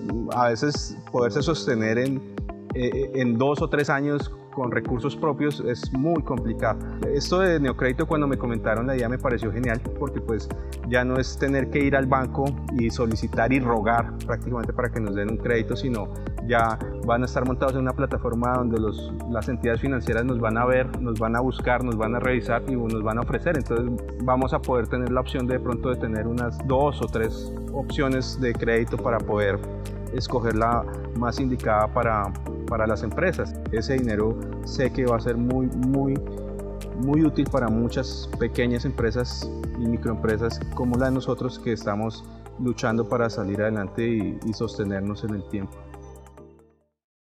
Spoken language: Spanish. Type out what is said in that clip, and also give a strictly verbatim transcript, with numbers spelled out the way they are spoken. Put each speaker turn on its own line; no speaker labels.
a veces poderse sostener en, en dos o tres años con recursos propios es muy complicado. Esto de Neocrédito, cuando me comentaron la idea, me pareció genial, porque pues ya no es tener que ir al banco y solicitar y rogar prácticamente para que nos den un crédito, sino ya van a estar montados en una plataforma donde los, las entidades financieras nos van a ver, nos van a buscar, nos van a revisar y nos van a ofrecer. Entonces vamos a poder tener la opción de, de pronto de tener unas dos o tres opciones de crédito para poder escoger la más indicada para, para las empresas. Ese dinero sé que va a ser muy, muy, muy útil para muchas pequeñas empresas y microempresas como la de nosotros, que estamos luchando para salir adelante y, y sostenernos en el tiempo.